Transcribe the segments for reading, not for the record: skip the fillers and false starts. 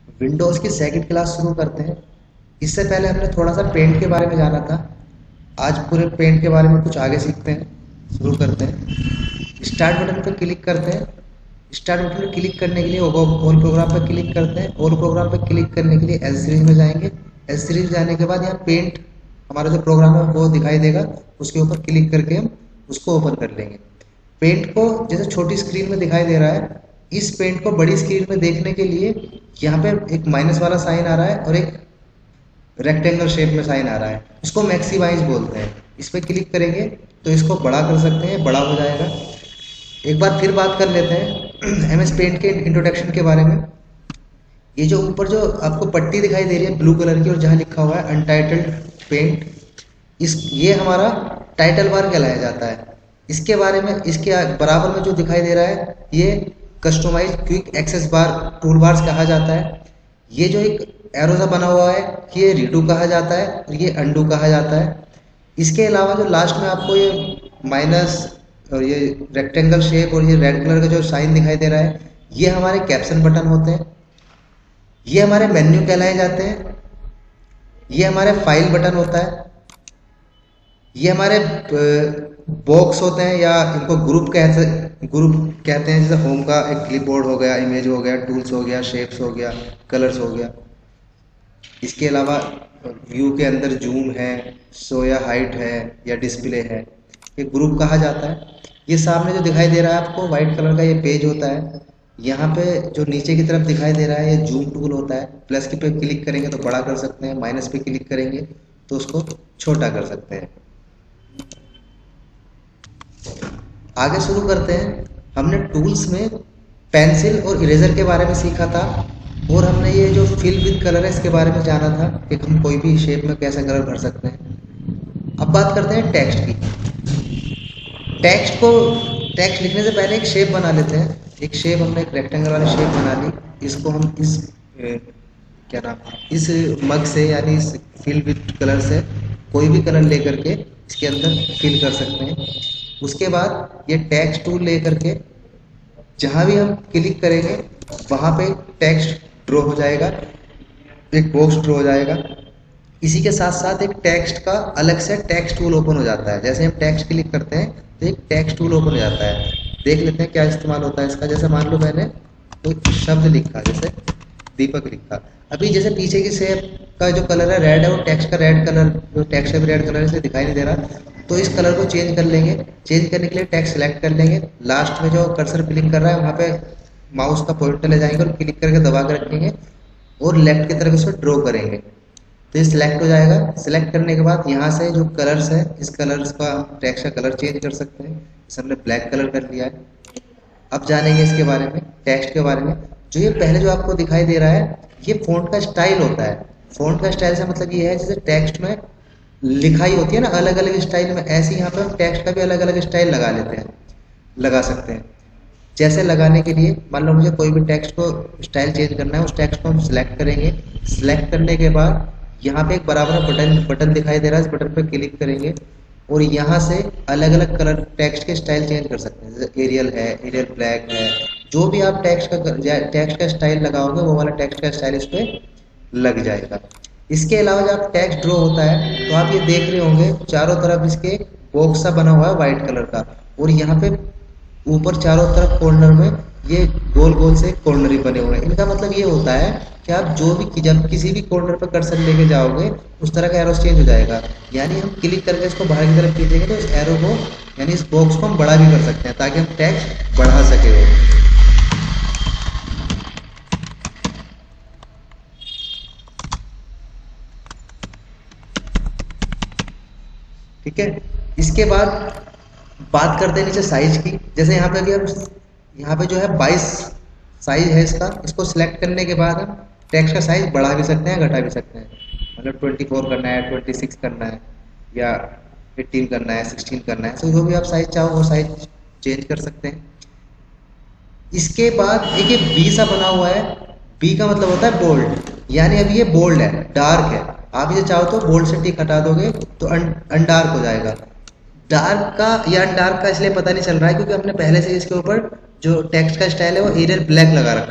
Windows की second class शुरू करते हैं। इससे पहले हमने थोड़ा सा पेंट के बारे में जाना था। आज पूरे पेंट के बारे में कुछ आगे सीखते हैं, शुरू करते हैं। स्टार्ट बटन पर क्लिक करते हैं। स्टार्ट बटन पर क्लिक करने के लिए ऑल प्रोग्राम पर क्लिक करते हैं। ऑल प्रोग्राम पर क्लिक करने के लिए एल सीरीज में जाएंगे। एल सीरीज जाने के बाद यहाँ पेंट हमारा जो प्रोग्राम है वो दिखाई देगा, उसके ऊपर क्लिक करके हम उसको ओपन कर लेंगे। पेंट को जैसे छोटी स्क्रीन में दिखाई दे रहा है, इस पेंट को बड़ी स्क्रीन में देखने के लिए यहाँ पे एक माइनस वाला साइन आ रहा है और एक रेक्टेंगल शेप में साइन आ रहा है, इसको मैक्सिमाइज बोलते हैं। इस पर क्लिक करेंगे तो इसको बड़ा कर सकते हैं, बड़ा हो जाएगा। एक बार फिर बात कर लेते हैं एमएस पेंट के इंट्रोडक्शन के बारे में। ये जो ऊपर जो आपको पट्टी दिखाई दे रही है ब्लू कलर की और जहाँ लिखा हुआ है अनटाइटल्ड पेंट, ये हमारा टाइटल बार कहलाया जाता है। इसके बारे में इसके बराबर में जो दिखाई दे रहा है ये customize quick access bar tool bars कहा जाता है। ये जो एक एरो सा बना हुआ है ये रीडू कहा जाता है और ये अंडू कहा जाता है। इसके अलावा जो लास्ट में आपको ये माइनस और ये रेक्टेंगल शेप और ये रेड कलर का जो साइन दिखाई दे रहा है, ये हमारे कैप्शन बटन होते हैं। ये हमारे मेन्यू कहलाए जाते हैं। ये हमारे फाइल बटन होता है। ये हमारे बॉक्स होते हैं या इनको ग्रुप कहते हैं। जैसे होम का एक क्लिपबोर्ड हो गया, इमेज हो गया, टूल्स हो गया, शेप्स हो गया, कलर्स हो गया। इसके अलावा व्यू के अंदर जूम है, शो या हाइट है या डिस्प्ले है, ये ग्रुप कहा जाता है। ये सामने जो दिखाई दे रहा है आपको व्हाइट कलर का, ये पेज होता है। यहाँ पे जो नीचे की तरफ दिखाई दे रहा है ये जूम टूल होता है। प्लस की पे क्लिक करेंगे तो बड़ा कर सकते हैं, माइनस पे क्लिक करेंगे तो उसको छोटा कर सकते हैं। आगे शुरू करते हैं। हमने टूल्स में पेंसिल और इरेजर के बारे में सीखा था और हमने ये जो फिल विद कलर है इसके बारे में जाना था कि हम कोई भी शेप में कैसा कलर भर सकते हैं। अब बात करते हैं टेक्स्ट की। टेक्स्ट लिखने से पहले एक शेप बना लेते हैं। एक शेप हमने एक रेक्टेंगल वाली शेप बना ली। इसको हम इस मग से यानी इस फिल विद कलर से कोई भी कलर लेकर के इसके अंदर फिल कर सकते हैं। उसके बाद ये टेक्स्ट टूल लेकर के जहाँ भी हम क्लिक करेंगे वहाँ पे टेक्स्ट ड्रॉ हो जाएगा, एक बॉक्स ड्रॉ हो जाएगा। इसी के साथ साथ एक टेक्स्ट का अलग से टेक्स्ट टूल ओपन हो जाता है। जैसे हम टेक्स्ट क्लिक करते हैं तो एक टेक्स्ट टूल ओपन हो जाता है। देख लेते हैं क्या इस्तेमाल होता है इसका। जैसे मान लो मैंने कोई शब्द लिखा, जैसे दीपक लिखा। अभी जैसे पीछे की शेप का जो कलर है रेड है, वो टेक्स्ट का रेड कलर, जो टेक्स्ट है रेड कलर इसलिए दिखाई नहीं दे रहा, तो इस कलर को चेंज कर लेंगे। चेंज करने के लिए टेक्स्ट सेलेक्ट कर लेंगे। लास्ट में जो कर्सर ब्लिंक कर रहा है वहाँ पे माउस का पॉइंटर ले जाएंगे और क्लिक करके दबा कर रखेंगे और लेफ्ट की तरफ इसको ड्रॉ करेंगे तो ये सिलेक्ट हो जाएगा। सिलेक्ट करने के बाद यहाँ से जो कलर्स है इस कलर्स का टेक्स्ट का कलर चेंज कर सकते हैं। जैसे हमने ब्लैक कलर कर लिया है। अब जानेंगे इसके बारे में, टेक्स्ट के बारे में। जो ये पहले जो आपको दिखाई दे रहा है ये फ़ॉन्ट का स्टाइल होता है। फ़ॉन्ट का स्टाइल से मतलब ये है जैसे टेक्स्ट में लिखाई होती है ना अलग अलग स्टाइल में, ऐसे यहाँ पे हम टेक्स्ट का भी अलग अलग स्टाइल लगा लेते हैं, लगा सकते हैं। जैसे लगाने के लिए मान लो मुझे कोई भी टेक्स्ट को स्टाइल चेंज करना है, उस टेक्स्ट को हम सिलेक्ट करेंगे। सिलेक्ट करने के बाद यहाँ पे एक बराबर बटन दिखाई दे रहा है, इस बटन पे क्लिक करेंगे और यहाँ से अलग अलग कलर टेक्स्ट के स्टाइल चेंज कर सकते हैं। जैसे एरियल है, एरियल ब्लैक है, जो भी आप टेक्स्ट का स्टाइल लगाओगे वो वाला टेक्स्ट का स्टाइल इस पर लग जाएगा। इसके अलावा जब टेक्स्ट ड्रॉ होता है तो आप ये देख रहे होंगे चारों तरफ इसके बॉक्स सा बना हुआ है व्हाइट कलर का, और यहाँ पे ऊपर चारों तरफ कॉर्नर में ये गोल गोल से कॉर्नर ही बने हुए हैं। इनका मतलब ये होता है कि आप जब किसी भी कॉर्नर पर कर्सर लेके जाओगे उस तरह का एरो चेंज हो जाएगा। यानी हम क्लिक करके इसको बाहर की तरफ खींचेंगे तो इस एरो को यानी इस बॉक्स को हम बड़ा भी कर सकते हैं ताकि हम टेक्स्ट बढ़ा सके वो। ठीक है। इसके बाद बात करते हैं नीचे साइज की। जैसे यहाँ पे अभी हम यहाँ पे जो है 22 साइज है इसका, इसको सिलेक्ट करने के बाद हम टेक्स्ट का साइज बढ़ा भी सकते हैं घटा भी सकते हैं। मतलब 24 करना है, 26 करना है या 18 करना है, 16 करना है, तो जो भी आप साइज चाहो वो साइज चेंज कर सकते हैं। इसके बाद एक ये बी सा बना हुआ है। बी का मतलब होता है बोल्ड, यानी अभी ये बोल्ड है, डार्क है। आप इसे चाहो तो बोल्ड से टिक हटा दोगे तो अनडार्क हो जाएगा। डार्क का या अनडार्क का इसलिए पता नहीं चल रहा है क्योंकि हमने पहले से इसके ऊपर जो टेक्स्ट का स्टाइल है वो एरियल ब्लैक लगा रखा है।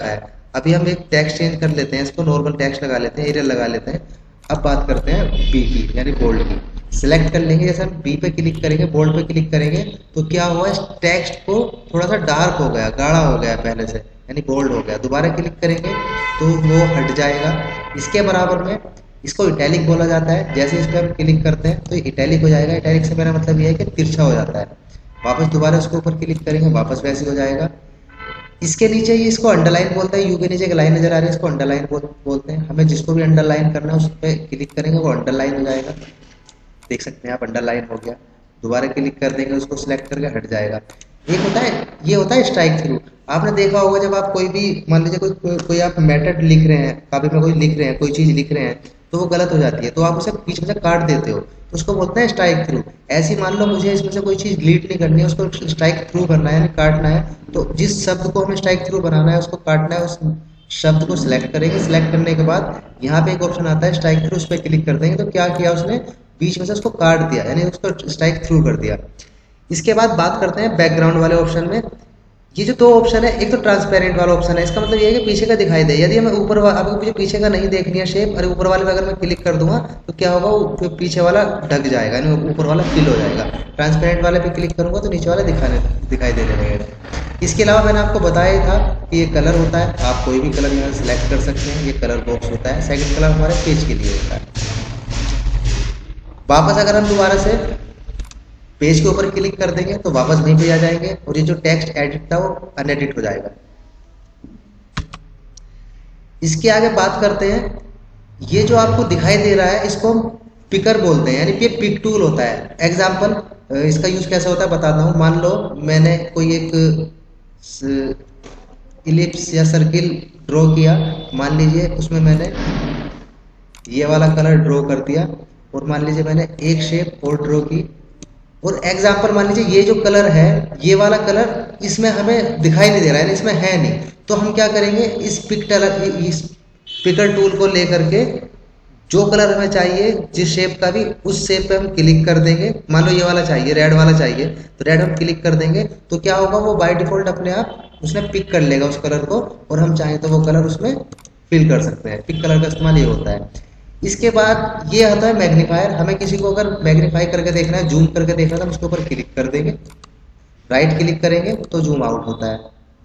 अभी हम एक टेक्स्ट चेंज कर लेते हैं, इसको नॉर्मल टेक्स्ट लगा लेते हैं, एरियल लगा लेते हैं। अब बात करते हैं बी की, यानी बोल्ड की। सिलेक्ट कर लेंगे, जैसे हम बी पे क्लिक करेंगे, बोल्ड पे क्लिक करेंगे, तो क्या हुआ, इस टेक्स्ट को थोड़ा सा डार्क हो गया, गाढ़ा हो गया पहले से, यानी बोल्ड हो गया। दोबारा क्लिक करेंगे तो वो हट जाएगा। इसके बराबर में इसको इटैलिक बोला जाता है। जैसे इस पर हम क्लिक करते हैं तो इटैलिक हो जाएगा। इटैलिक से मेरा मतलब ये है कि तिरछा हो जाता है। वापस दोबारा इसके ऊपर क्लिक करेंगे, वापस वैसे हो जाएगा। इसके नीचे ये इसको अंडरलाइन बोलते हैं। यू के नीचे एक लाइन नजर आ रही है, इसको अंडरलाइन बोलते हैं। हमें जिसको भी अंडरलाइन करना है उस पर क्लिक करेंगे, वो अंडरलाइन हो जाएगा। देख सकते हैं आप, अंडरलाइन हो गया। दोबारा क्लिक कर देंगे, उसको सिलेक्ट करके हट जाएगा। एक होता है, ये होता है स्ट्राइक थ्रू। आपने देखा होगा जब आप कोई भी, मान लीजिए कोई आप मेथड लिख रहे हैं, कॉपी में कोई लिख रहे हैं, कोई चीज लिख रहे हैं, तो वो गलत हो जाती है, तो आप उसे बीच में से काट देते हो, तो उसको बोलते हैं स्ट्राइक थ्रू। ऐसी मान लो मुझे इसमें से कोई चीज डिलीट नहीं करनी है, उसको स्ट्राइक थ्रू करना है, यानी काटना है। तो जिस शब्द को हमें स्ट्राइक थ्रू बनाना है, उसको काटना है, उस शब्द को सिलेक्ट करेंगे। सिलेक्ट करने के बाद यहाँ पे एक ऑप्शन आता है स्ट्राइक थ्रू, उस पर क्लिक कर देंगे, तो क्या किया उसने, बीच में से उसको काट दिया, यानी उसको स्ट्राइक थ्रू कर दिया। इसके बाद बात करते हैं बैकग्राउंड वाले ऑप्शन में। ये जो दो ऑप्शन है, एक तो ट्रांसपेरेंट वाला ऑप्शन है, इसका मतलब ये है कि पीछे का दिखाई दे। यदि हमें आपको मुझे पीछे का नहीं देखनी है शेप, और ऊपर वाले में अगर मैं क्लिक कर दूंगा तो क्या होगा, वो पीछे वाला ढक जाएगा, यानी ऊपर वाला फिल हो जाएगा। ट्रांसपेरेंट वाले पे क्लिक करूंगा तो नीचे वाला दिखाई देने लगेगा। इसके अलावा मैंने आपको बताया था कि ये कलर होता है, आप कोई भी कलर यहाँ सिलेक्ट कर सकते हैं। ये कलर बॉक्स होता है, सेकंड कलर हमारे पेज के लिए होता है। वापस अगर हम दोबारा से पेज के ऊपर क्लिक कर देंगे तो वापस वहीं पे आ जाएंगे, और ये जो टेक्स्ट एडिट था वो अनएडिट हो जाएगा। इसके आगे बात करते हैं, ये जो आपको दिखाई दे रहा है इसको हम पिकर बोलते हैं, यानी ये पिक टूल होता है। एग्जाम्पल इसका यूज कैसे होता है बताता हूँ। मान लो मैंने कोई एक इलिप्स या सर्किल ड्रॉ किया, मान लीजिए उसमें मैंने ये वाला कलर ड्रॉ कर दिया, और मान लीजिए मैंने एक शेप और ड्रॉ की, और एग्जाम्पल मान लीजिए ये जो कलर है, ये वाला कलर इसमें हमें दिखाई नहीं दे रहा है, इसमें है नहीं। तो हम क्या करेंगे, इस पिकर टूल को लेकर के जो कलर हमें चाहिए, जिस शेप का भी, उस शेप पे हम क्लिक कर देंगे। मान लो ये वाला चाहिए, रेड वाला चाहिए, तो रेड हम क्लिक कर देंगे, तो क्या होगा, वो बाय डिफॉल्ट अपने आप उसने पिक कर लेगा उस कलर को, और हम चाहें तो वो कलर उसमें फिल कर सकते हैं। पिक कलर का इस्तेमाल ये होता है। इसके बाद ये आता है मैग्नीफायर। हमें किसी को अगर मैग्नीफाई करके देखना है, जूम करके देखना है, तो हम उसके ऊपर क्लिक कर देंगे, राइट क्लिक करेंगे तो जूम आउट होता है।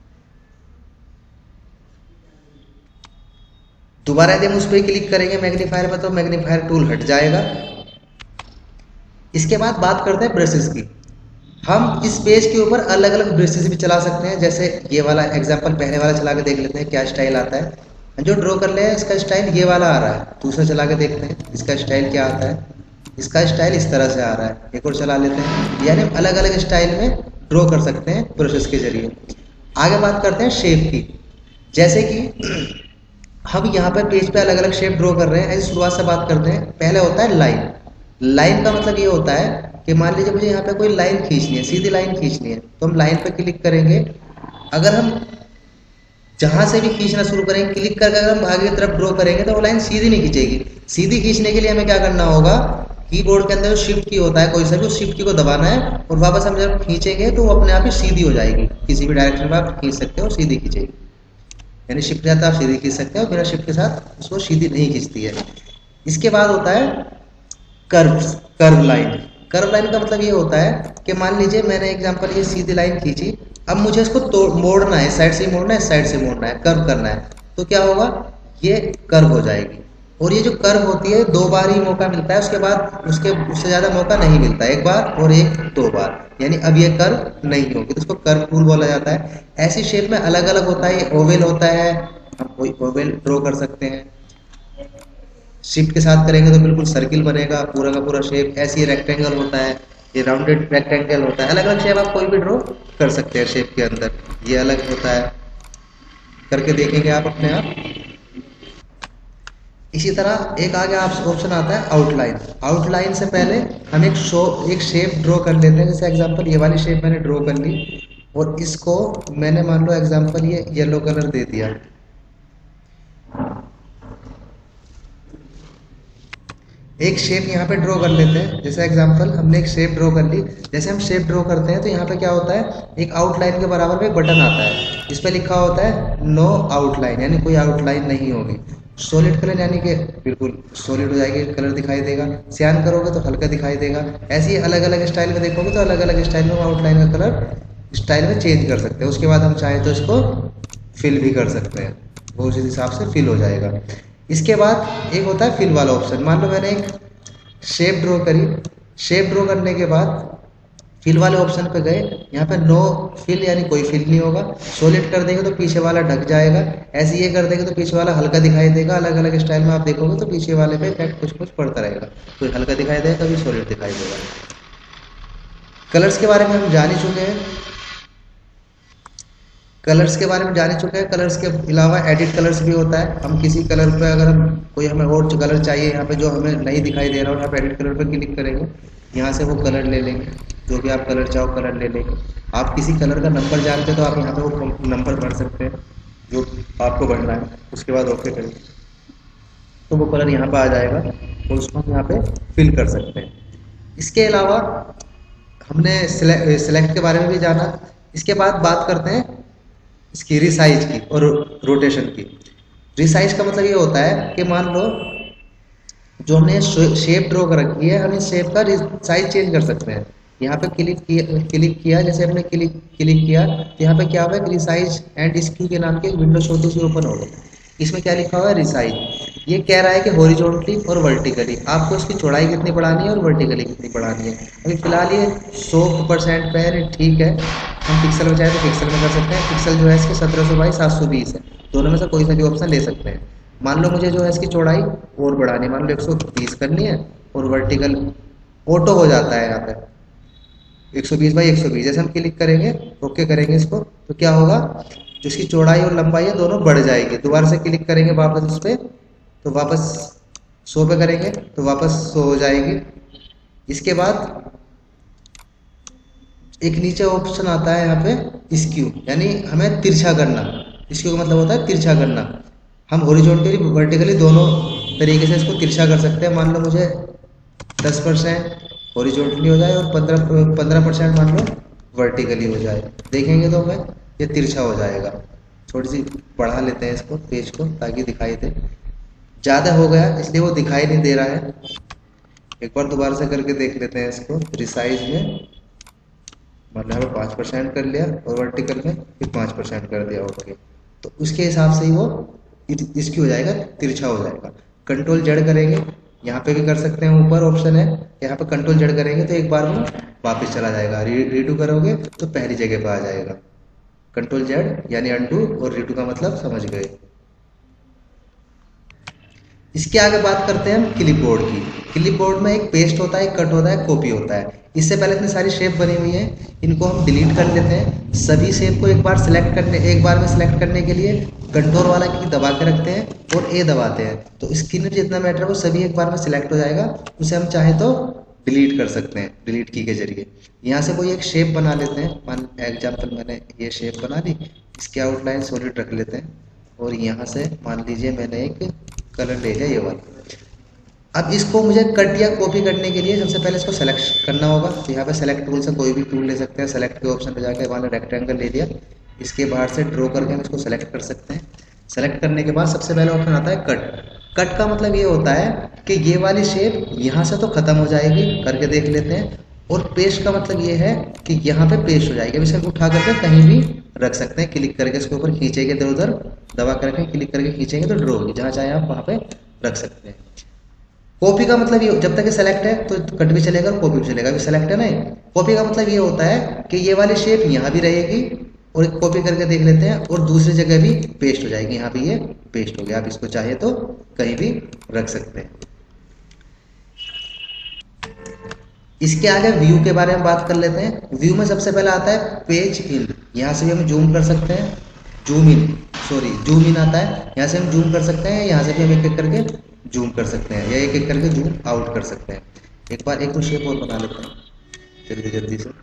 दोबारा यदि हम उस पर क्लिक करेंगे मैग्नीफायर पर, तो मैग्नीफायर टूल हट जाएगा। इसके बाद बात करते हैं ब्रशेस की। हम इस पेज के ऊपर अलग अलग ब्रशेस भी चला सकते हैं। जैसे ये वाला एग्जांपल, पहले वाला चला के देख लेते हैं क्या स्टाइल आता है। जो ड्रॉ कर ले इसका स्टाइल ये वाला आ रहा है। दूसरा चला के देखते हैं इसका स्टाइल क्या आता है। इसका स्टाइल इस तरह से आ रहा है। एक और चला लेते हैं, यानी हम अलग अलग स्टाइल में ड्रॉ कर सकते हैं ब्रशेस के जरिए। आगे बात करते हैं शेप की। जैसे कि हम यहाँ पर पेज पे अलग अलग शेप ड्रॉ कर रहे हैं। ऐसी शुरुआत से बात करते हैं। पहले होता है लाइन। लाइन का मतलब ये होता है कि मान लीजिए मुझे यहाँ पे कोई लाइन खींचनी है, सीधी लाइन खींचनी है, तो हम लाइन पे क्लिक करेंगे। अगर हम जहां से भी खींचना शुरू करेंगे, क्लिक करके अगर हम आगे की तरफ ड्रॉ करेंगे तो वो लाइन सीधी नहीं खींचेगी। सीधी खींचने के लिए हमें क्या करना होगा, कीबोर्ड के अंदर जो शिफ्ट की होता है कोई सा भी, उस शिफ्ट की को दबाना है, और वापस हम जब खींचेंगे तो वो अपने आप ही सीधी हो जाएगी। किसी भी डायरेक्शन में आप खींच सकते हो, सीधी खींचेगी। यानी शिफ्ट के साथ आप सीधी खींच सकते हो, बिना शिफ्ट के साथ उसको सीधी नहीं खींचती है। इसके बाद होता है कर्व लाइन। कर्व लाइन का मतलब ये होता है कि मान लीजिए मैंने एग्जांपल ये सीधी लाइन खींची, अब मुझे इसको मोड़ना है, साइड से मोड़ना है, साइड से मोड़ना है, कर्व करना है, तो क्या होगा, ये कर्व हो जाएगी। और ये जो कर्व होती है 2 बार ही मौका मिलता है, उसके बाद उससे ज्यादा मौका नहीं मिलता है। 1 बार और 2 बार, यानी अब ये कर्व नहीं होगी, तो उसको कर्व टूल बोला जाता है। ऐसी शेप में अलग अलग होता है। ये ओवल होता है, हम कोई ओवल ड्रॉ कर सकते हैं। शिफ्ट के साथ करेंगे तो बिल्कुल सर्किल बनेगा पूरा का पूरा शेप। ऐसे ही रेक्टेंगल होता है, ये राउंडेड रेक्टेंगल होता है। अलग अलग शेप आप कोई भी ड्रॉ कर सकते हैं शेप के अंदर। ये अलग होता है, करके देखेंगे आप अपने आप। इसी तरह एक आगे आप ऑप्शन आता है आउटलाइन। आउटलाइन से पहले हम एक शेप ड्रॉ कर लेते हैं। जैसे एग्जांपल ये वाली शेप मैंने ड्रॉ कर ली, और इसको मैंने मान लो एग्जांपल ये येलो कलर दे दिया। एक शेप यहाँ पे ड्रॉ कर लेते हैं। जैसे एग्जांपल हमने एक शेप ड्रॉ कर ली। जैसे हम शेप ड्रॉ करते हैं तो यहाँ पे क्या होता है, एक आउटलाइन के बराबर में एक बटन आता है, इस पे लिखा होता है नो आउटलाइन, यानी कोई आउटलाइन नहीं होगी। सॉलिड कलर यानी कि बिल्कुल सॉलिड हो जाएगी, कलर दिखाई देगा। सियान करोगे तो हल्का दिखाई देगा। ऐसे ही अलग अलग स्टाइल में देखोगे तो अलग अलग स्टाइल में आउटलाइन का कलर स्टाइल में चेंज कर सकते हैं। उसके बाद हम चाहें तो इसको फिल भी कर सकते हैं, वो उस हिसाब से फिल हो जाएगा। इसके बाद एक होता है फिल वाला ऑप्शन। मान लो मैंने एक शेप ड्रॉ करी, शेप ड्रॉ करने के बाद फिल वाले ऑप्शन पे गए, यहाँ पे नो फिल यानी कोई फिल नहीं होगा। सॉलिड कर देंगे तो पीछे वाला ढक जाएगा, ऐसे ये कर देंगे तो पीछे वाला हल्का दिखाई देगा। अलग अलग स्टाइल में आप देखोगे तो पीछे वाले पे इफेक्ट कुछ कुछ पड़ता रहेगा, कोई हल्का दिखाई देगा कभी सॉलिड दिखाई देगा। कलर्स के बारे में हम जान ही चुके हैं, कलर्स के बारे में जान ही चुके हैं। कलर्स के अलावा एडिट कलर्स भी होता है। हम किसी कलर पे अगर हम कोई हमें और जो कलर चाहिए यहाँ पे जो हमें नहीं दिखाई दे रहा हो, यहाँ पे एडिट कलर पे क्लिक करेंगे, यहाँ से वो कलर ले लेंगे, जो भी आप कलर चाहो कलर ले लेंगे। आप किसी कलर का नंबर जानते हो तो आप यहाँ पे वो नंबर भर सकते हैं जो आपको भरना है। उसके बाद ओके करेंगे तो वो कलर यहाँ पे आ जाएगा और उसको हम यहाँ पे फिल कर सकते हैं। इसके अलावा हमने सिलेक्ट के बारे में भी जाना। इसके बाद बात करते हैं इसकी रिसाइज की और रोटेशन की। रिसाइज का मतलब ये होता है कि मान लो जो हमने शेप ड्रॉ कर रखी है, हम इस शेप का साइज चेंज कर सकते हैं। यहाँ पे क्लिक किया, जैसे हमने क्लिक किया तो यहाँ पे क्या हुआ है, रिसाइज एंड स्क्यू के नाम की एक विंडो छोटी सी ओपन हो गई। इसमें क्या लिखा हुआ है, रिसाइज। ये कह रहा है कि हॉरिजॉन्टली और वर्टिकली आपको इसकी चौड़ाई कितनी बढ़ानी है और वर्टिकली कितनी बढ़ानी है। अभी फिलहाल ये 100% पे है, ठीक है। हम पिक्सल में चाहे तो पिक्सल में कर सकते हैं। पिक्सल जो है इसके 1700 बाई 720 है, दोनों में से कोई सा भी ऑप्शन ले सकते हैं। मान लो मुझे जो है इसकी चौड़ाई और बढ़ानी, मान लो 120 करनी है और वर्टिकल ऑटो हो जाता है यहाँ पे 120 बाई 120। जैसे हम क्लिक करेंगे, ओके करेंगे इसको, तो क्या होगा, जो इसकी चौड़ाई और लंबाई है दोनों बढ़ जाएगी। दोबारा से क्लिक करेंगे वापस उस पर, तो वापस 100 पे करेंगे तो वापस 100 हो जाएगी। इसके बाद एक नीचे ऑप्शन आता है यहाँ पे स्क्यू, यानी हमें तिरछा करना। स्क्यू का मतलब होता है तिरछा करना। हम हॉरिजॉन्टली वर्टिकली दोनों तरीके से इसको तिरछा कर सकते हैं। मान लो मुझे 10% हॉरिजॉन्टली हो जाए और 15% मान लो वर्टिकली हो जाए, देखेंगे तो हमें ये तिरछा हो जाएगा। थोड़ी सी बढ़ा लेते हैं इसको, पेज को, ताकि दिखाई दे। ज़्यादा हो गया इसलिए वो दिखाई नहीं दे रहा है। एक बार दोबारा से करके देख लेते हैं इसको। रिसाइज में मतलब हमें 5% कर लिया और वर्टिकल में फिर 5% कर दिया, ओके। तो उसके हिसाब से ही वो इसकी हो जाएगा, तिरछा हो जाएगा। कंट्रोल जेड करेंगे, यहाँ पे भी कर सकते हैं, ऊपर ऑप्शन है, यहाँ पे कंट्रोल जेड करेंगे तो एक बार वो वापस चला जाएगा। रीडू करोगे तो पहली जगह पे आ जाएगा। कंट्रोल जेड यानी अनडू और रीडू का मतलब समझ गए। इसके आगे बात करते हैं हम क्लिपबोर्ड की। क्लिपबोर्ड में एक पेस्ट होता है, एक कट होता है, कॉपी होता है। इससे पहले इतनी सारी शेप बनी हुई है, इनको हम डिलीट कर लेते हैं। सभी शेप को एक बार में सिलेक्ट करने के लिए कंट्रोल वाला की दबा के रखते हैं और ए दबाते हैं, तो स्क्रीन में जितना मैटर है वो सभी एक बार में सिलेक्ट हो जाएगा। उसे हम चाहे तो डिलीट कर सकते हैं डिलीट की के जरिए। यहाँ से कोई एक शेप बना लेते हैं। मान एग्जाम्पल मैंने ये शेप बना ली, इसके आउटलाइन सॉलिड रख लेते हैं और यहाँ से मान लीजिए मैंने एक कलर ले लिया, ये वाला। अब इसको मुझे कट या कॉपी करने के लिए सबसे पहले इसको सेलेक्ट करना होगा। तो यहाँ पे सेलेक्ट टूल से कोई भी टूल ले सकते हैं। सेलेक्ट के ऑप्शन पे जाकर मैंने रेक्टेंगल ले लिया, इसके बाहर से ड्रॉ करके हम इसको सेलेक्ट कर सकते हैं। सेलेक्ट करने के बाद सबसे पहले ऑप्शन आता है कट। कट का मतलब ये होता है कि ये वाली शेप यहाँ से तो खत्म हो जाएगी, करके देख लेते हैं। और पेस्ट का मतलब ये है कि यहाँ पे पेस्ट हो जाएगी। अब इसे उठा करके कहीं भी रख सकते हैं। क्लिक करके इसके ऊपर खींचेंगे, इधर उधर दबा करके क्लिक करके खींचेंगे तो ड्रॉ होगी, जहाँ चाहे आप वहाँ पे रख सकते हैं। कॉपी का मतलब ये, जब तक ये सेलेक्ट है तो कट भी चलेगा और कॉपी भी चलेगा। अभी सेलेक्ट है ना, कॉपी का मतलब ये होता है कि ये वाली शेप यहाँ भी रहेगी और एक कॉपी करके देख लेते हैं और दूसरी जगह भी पेस्ट हो जाएगी। यहाँ पे ये पेस्ट हो गया। आप इसको चाहे तो कहीं भी रख सकते हैं। इसके आगे व्यू के बारे में बात कर लेते हैं। व्यू में सबसे पहले आता है पेज इन। यहाँ से भी हम जूम कर सकते हैं, जूम इन आता है। यहाँ से हम जूम कर सकते हैं, यहाँ से भी हम एक एक करके जूम कर सकते हैं या एक एक करके जूम आउट कर सकते हैं। एक बार एक तो शेप और बना लेते हैं जल्दी से।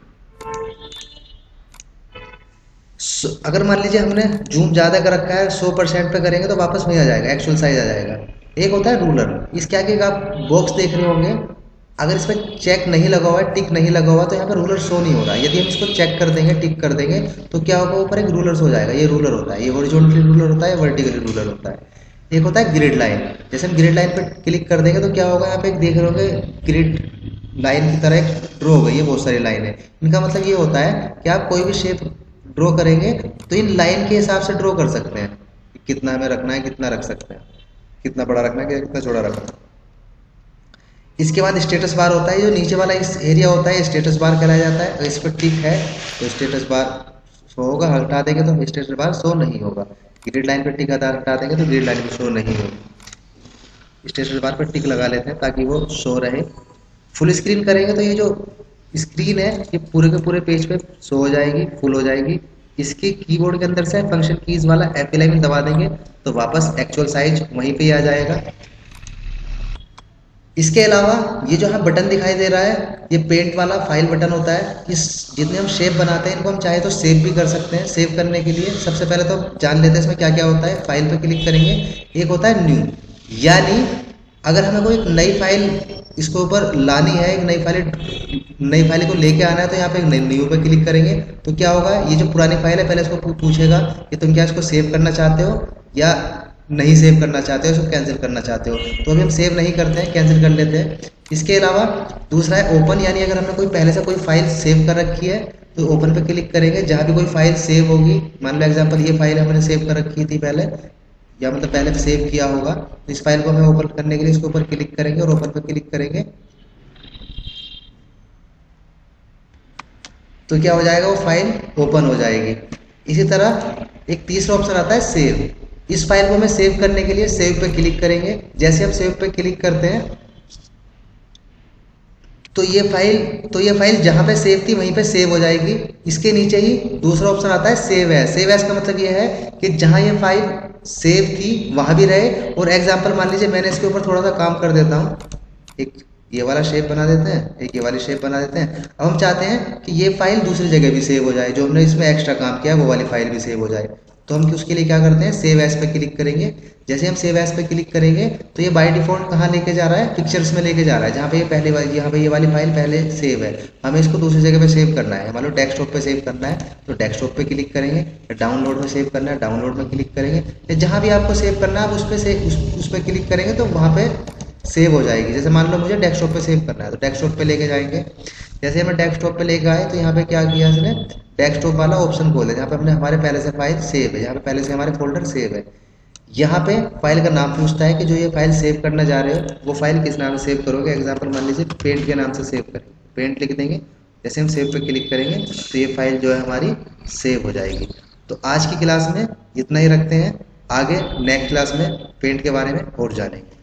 अगर मान लीजिए हमने जूम ज़्यादा कर रखा है, 100% पे करेंगे तो वापस वही आ जाएगा, एक्चुअल साइज आ जाएगा। एक होता है रूलर। इसके आगे आप बॉक्स देख रहे होंगे, अगर इस पर चेक नहीं लगा हुआ है, टिक नहीं लगा हुआ, तो यहाँ पे रूलर शो नहीं हो रहा। यदि हम इसको चेक कर देंगे, टिक कर देंगे, तो क्या होगा, ऊपर एक रूलर हो जाएगा। ये रूलर होता है, ये हॉरिजॉन्टली रूलर होता है, वर्टिकली रूलर होता है। एक होता है ग्रिड लाइन। जैसे हम ग्रिड लाइन पे क्लिक कर देंगे तो क्या होगा, यहाँ पे एक देख रहे होंगे ग्रिड लाइन की तरह एक ड्रॉ हो गई है, बहुत सारी लाइन है। इनका मतलब ये होता है कि आप कोई भी शेप ड्रॉ करेंगे तो इन लाइन के हिसाब से ड्रॉ कर सकते हैं, कितना हमें रखना है, कितना रख सकते हैं, कितना बड़ा रखना है, कितना छोटा रखना है। इसके बाद स्टेटस बार होता है, जो नीचे वाला इस एरिया होता है स्टेटस बार कहलाया जाता है। अगर इस पर टिक है तो स्टेटस बार शो होगा, हटा देंगे तो स्टेटस बार शो नहीं होगा। ग्रिड लाइन पर टिक हटा देंगे तो ग्रिड लाइन भी शो नहीं होगी। स्टेटस बार पर टिक लगा लेते हैं ताकि वो शो रहे। फुल स्क्रीन करेंगे तो ये जो स्क्रीन है ये पूरे के पूरे पेज पे शो हो जाएगी, फुल हो जाएगी। इसके कीबोर्ड के अंदर से फंक्शन कीज वाला F11 दबा देंगे तो वापस एक्चुअल साइज वहीं पे ही आ जाएगा। इसके अलावा ये जो हमें बटन दिखाई दे रहा है, ये पेंट वाला फाइल बटन होता है। इस जितने हम शेप बनाते हैं इनको हम चाहे तो सेव भी कर सकते हैं। सेव करने के लिए सबसे पहले तो हम जान लेते हैं इसमें क्या क्या होता है। फाइल पे क्लिक करेंगे, एक होता है न्यू, यानी अगर हमें कोई नई फाइल इसके ऊपर लानी है, एक नई फाइल को लेके आना है, तो यहाँ पे न्यू पे क्लिक करेंगे तो क्या होगा, ये जो पुरानी फाइल है पहले इसको पूछेगा कि तुम क्या इसको सेव करना चाहते हो या नहीं सेव करना चाहते हो, इसको कैंसिल करना चाहते हो। तो अभी हम सेव नहीं करते हैं, कैंसिल कर लेते हैं। इसके अलावा दूसरा है ओपन, यानी अगर हमने कोई पहले से कोई फाइल सेव कर रखी है तो ओपन पे क्लिक करेंगे। जहाँ भी कोई फाइल सेव होगी, मान लो एग्जांपल ये फाइल हमने सेव कर रखी थी पहले, या मतलब पहले सेव किया होगा, तो इस फाइल को हमें ओपन करने के लिए इसके ऊपर क्लिक करेंगे और ओपन पे क्लिक करेंगे तो क्या हो जाएगा, वो फाइल ओपन हो जाएगी। इसी तरह एक तीसरा ऑप्शन आता है सेव। इस फाइल को हमें सेव करने के लिए सेव पे क्लिक करेंगे। जैसे हम सेव पे क्लिक करते हैं तो ये फाइल जहां पे सेव थी वहीं पे सेव हो जाएगी। इसके नीचे ही दूसरा ऑप्शन आता है सेव एज। सेव एज का मतलब ये है कि जहां ये फाइल सेव थी वहां भी रहे। और एग्जांपल मान लीजिए मैंने इसके ऊपर थोड़ा सा काम कर देता हूँ, एक ये वाला शेप बना देते हैं, एक ये वाली शेप बना देते हैं। अब हम चाहते हैं कि ये फाइल दूसरी जगह भी सेव हो जाए, जो हमने इसमें एक्स्ट्रा काम किया वो वाली फाइल भी सेव हो जाए। तो हम उसके लिए क्या करते हैं, सेव एज पे क्लिक करेंगे। जैसे हम सेव एज पे क्लिक करेंगे तो ये बाय डिफॉल्ट कहाँ लेके जा रहा है, पिक्चर्स में लेके जा रहा है, जहाँ पे ये पहले वाली, यहाँ पे ये वाली फाइल पहले सेव है। हमें इसको दूसरी जगह पे सेव करना है, मान लो डेस्कटॉप पे सेव करना है तो डेस्कटॉप पे क्लिक करेंगे। डाउनलोड में सेव करना है, डाउनलोड में क्लिक करेंगे। जहाँ भी आपको सेव करना है आप उस पर क्लिक करेंगे तो वहाँ पे सेव हो जाएगी। जैसे मान लो मुझे डेस्कटॉप पे सेव करना है तो डेस्कटॉप पे लेके जाएंगे। जैसे हमें डेस्कटॉप पे लेके आए तो यहाँ पे क्या किया इसने, डेस्कटॉप वाला ऑप्शन खोले जहाँ पे हमने हमारे पहले से फाइल सेव है, यहाँ पे पहले से हमारे फोल्डर सेव है। यहाँ पे फाइल का नाम पूछता है कि जो ये फाइल सेव करना जा रहे हो वो फाइल किस नाम से सेव करोगे। एग्जाम्पल मान लीजिए पेंट के नाम से सेव करें, पेंट लिख देंगे। जैसे हम सेव पे क्लिक करेंगे तो ये फाइल जो है हमारी सेव हो जाएगी। तो आज की क्लास में इतना ही रखते हैं, आगे नेक्स्ट क्लास में पेंट के बारे में और जानेंगे।